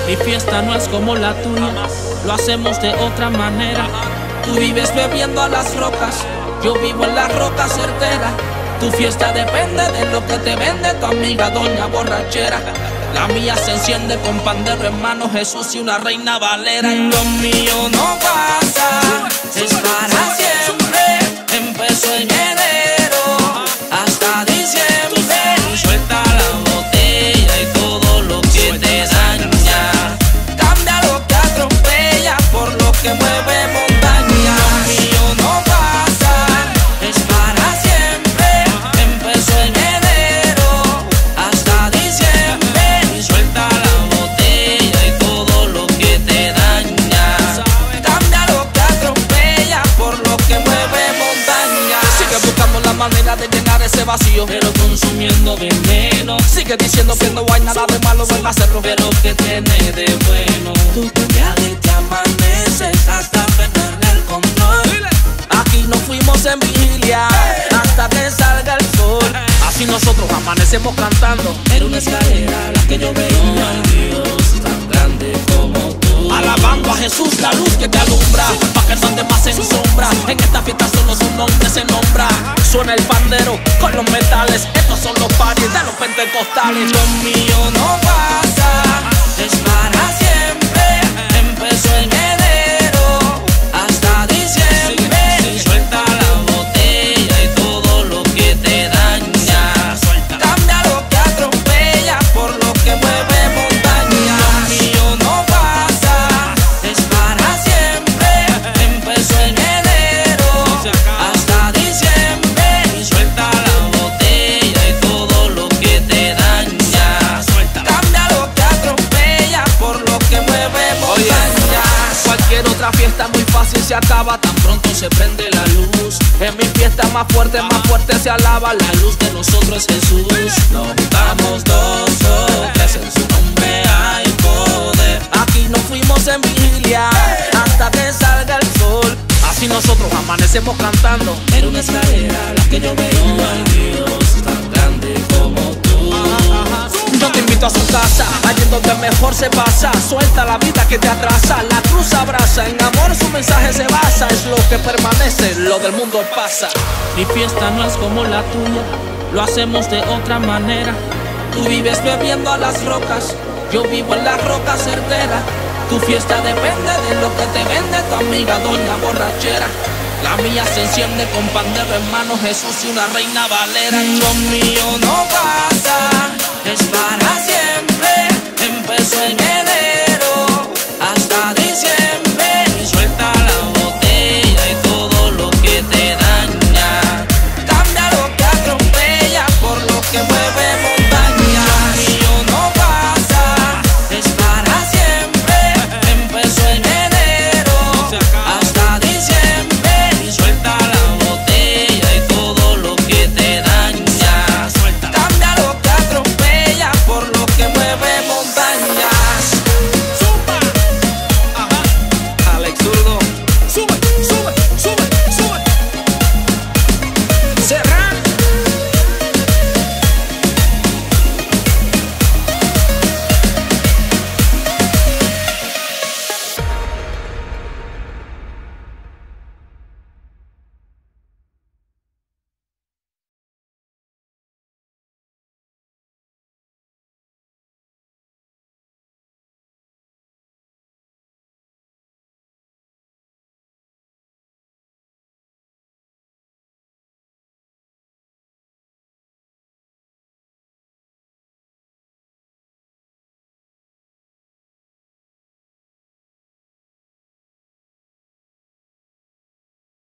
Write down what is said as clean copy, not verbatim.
Mi fiesta no es como la tuya, lo hacemos de otra manera. Tú vives bebiendo a las rocas, yo vivo en la roca certera. Tu fiesta depende de lo que te vende tu amiga doña borrachera. La mía se enciende con pandero en mano, Jesús y una reina valera. Y lo mío no pasa, es para siempre. Empezó en enero hasta diciembre. Suelta la botella y todo lo que te daña. Cambia lo que atropella por lo que mueve montaña. Lo mío no pasa, es para siempre. Empezó en enero hasta diciembre. Suelta la botella y todo lo que te daña. Cambia lo que atropella por lo que mueve montaña. Sigue buscando la manera de llenar ese vacío, pero consumiendo veneno. Sigue diciendo que no hay nada de malo en hacerlo, pero que tiene de bueno. Tú te viajas y te amaneces hasta perder el control. Aquí nos fuimos en vigilia hasta que salga el sol. Así nosotros amanecemos cantando. Era una escalera la que yo veo. No hay Dios tan grande como tú. Alabando a Jesús, la luz que te alumbra, pa' que no ande más en sombra. En esta fiesta solo su nombre se nombra. Suena el pandero con los metales. Estos son los parties de los pentecostales. Lo mío no pasa, es para siempre. Empezó en enero hasta diciembre. Suelta la botella y todo lo que te daña. Cambia lo que atropella por lo que mueve montaña. Lo mío no pasa, es para siempre. Empezó en enero hasta diciembre. Suelta la botella y todo lo que te daña. Cambia lo que atropella por lo que mueve montaña. Cualquier otra fiesta muy fácil se acaba tan pronto se prende la luz. En mi fiesta más fuerte se alaba. La luz de nosotros es Jesús. Nos juntamos dos o tres, en su nombre hay poder. Aquí nos fuimos en vigilia hasta que salga el sol. Así nosotros amanecemos cantando. Era una escalera la que yo veo. No hay Dios tan grande como tú. Yo te invito a su casa, allí donde mejor se pasa. Suelta la vida que te atrasa, la cruz abraza. En amor su mensaje se basa. Es lo que permanece, lo del mundo pasa. Mi fiesta no es como la tuya, lo hacemos de otra manera. Tú vives bebiendo a las rocas, yo vivo en la roca certera. Tu fiesta depende de lo que te vende tu amiga doña borrachera. La mía se enciende con pandero en mano, Jesús y una reina valera. Lo mío no